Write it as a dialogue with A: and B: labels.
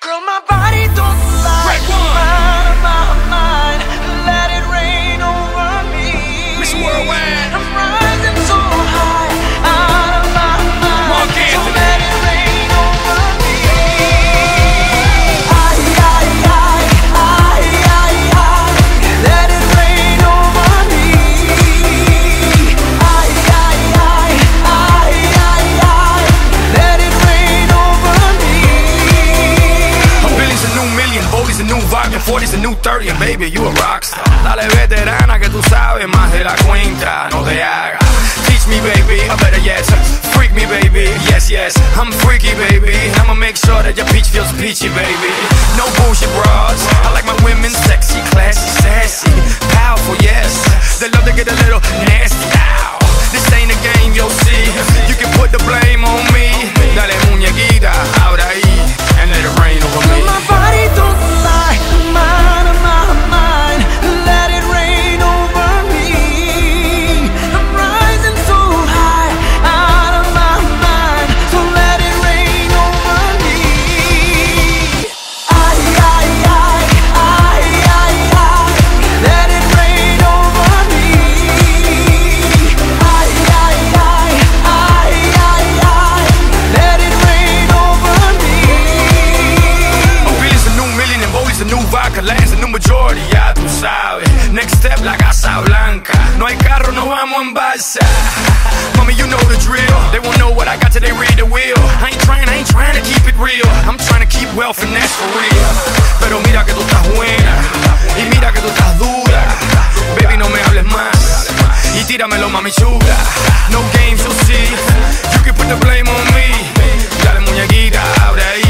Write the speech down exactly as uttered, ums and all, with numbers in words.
A: Girl, my body don't lie. Out of my mind, let it rain over me.
B: Mister Worldwide,
A: I'm rising so high, out of my mind, so let it rain over me. I, I, I, I, I, I, let it rain over me. I, I, I, I, I, I, let it rain over me.
B: A billion's a new million, Bodie's a new vodka, forty's a new thirty, and baby, you a rockstar. Dale veterana que tú sabes más de la cuenta, no te hagas. Teach me, baby, or better yet, freak me, baby. Yes, yes, I'm freaky, baby. I'ma make sure that your peach feels peachy, baby. No bullshit bras, I like my women sexy, classy, sassy, powerful, yes. They love to get a little nasty. Ow. This ain't a game, you'll see. You can put the blame on me. Dale muñequita, ahora ahí, and let it rain over me.
A: My body don't lie, I'm out of my mind, let it rain over me. I'm rising so high, out of my mind, so let it rain over me. I, I, I, I, I, I, let it rain over me. I, I, I, I, I, I, let it rain over me.
B: A billion's a new million and Bodie's a new vodka, land's a new majority, ya tú sabes. Next step, la Casa Blanca. No hay carro, no vamos en balsa. Mommy, you know the drill. They won't know what I got till they read the wheel. I ain't trying, I ain't trying to keep it real. I'm trying to keep wealth and that's for real. Pero mira que tú estás buena y mira que tú estás dura. Baby, no me hables más y tíramelo, mami chula. No games, you'll see. You can put the blame on me. Dale muñequita, abre ahí.